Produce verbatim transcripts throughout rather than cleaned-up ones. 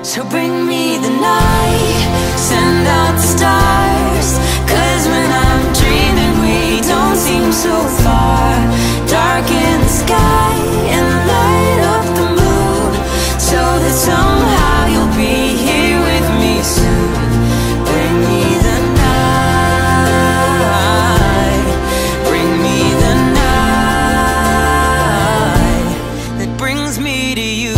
So bring me the night, send out the stars, 'cause when I'm dreaming we don't seem so far. Darken the sky and light up the moon, so that somehow you'll be here with me soon. Bring me the night, bring me the night that brings me to you.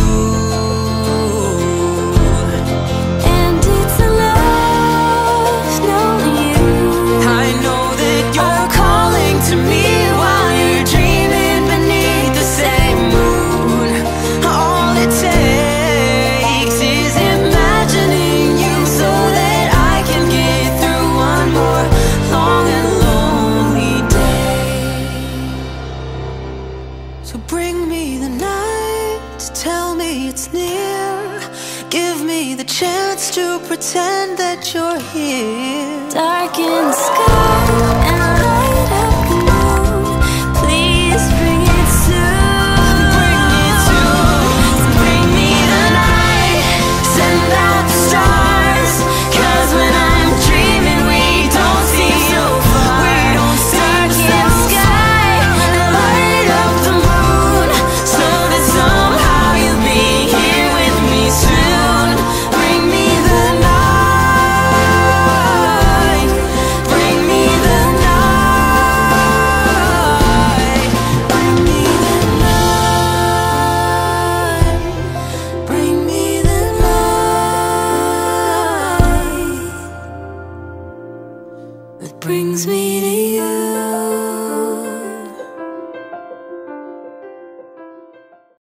So bring me the night, tell me it's near, give me the chance to pretend that you're here. Darken the sky and light up the moon, please bring it soon. Bring it soon. So bring me the night, send out the stars, 'cause when I'm dreaming we don't see so far. We don't see the sky and light up the moon, so that somehow you'll be here with me soon. Bring me the night, bring me the night, bring me the night, bring me the night that brings me to you.